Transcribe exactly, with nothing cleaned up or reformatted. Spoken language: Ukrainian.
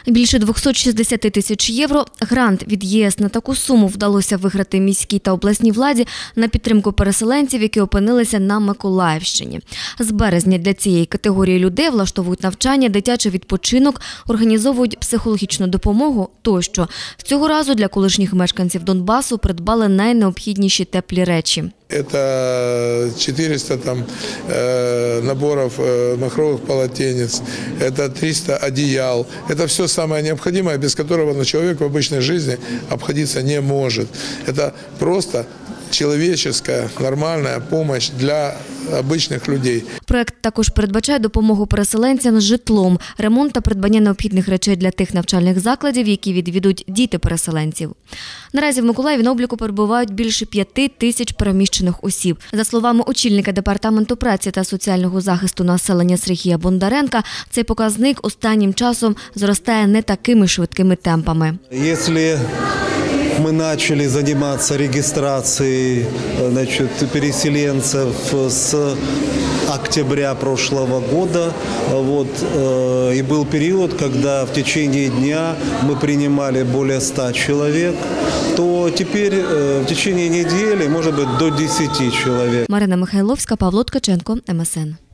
Більше двохсот шістдесят тисяч євро – грант від ЄС. На таку суму вдалося виграти міській та обласній владі на підтримку переселенців, які опинилися на Миколаївщині. З березня для цієї категорії людей влаштовують навчання, дитячий відпочинок, організовують психологічну допомогу тощо. Цього разу для колишніх мешканців Донбасу придбали найнеобхідніші теплі речі. Это четыреста там, э, наборов э, махровых полотенец, это триста одеял. Это все самое необходимое, без которого ну, человек в обычной жизни обходиться не может. Это просто человеческая, нормальная помощь для обычных людей. Проект також передбачає допомогу переселенцям з житлом, ремонт та придбання необхідних речей для тих навчальних закладів, які відвідують діти переселенців. Наразі в Миколаєві на обліку перебувають більше п'яти тисяч переміщених осіб. За словами очільника департаменту праці та соціального захисту населення Сергія Бондаренка, цей показник останнім часом зростає не такими швидкими темпами. Якщо мы начали заниматься регистрацией, значит, переселенцев с октября прошлого года. Вот, э, и был период, когда в течение дня мы принимали более ста человек, то теперь э, в течение недели может быть до десяти человек. Марина Михайловська, Павло Ткаченко, ем ес ен.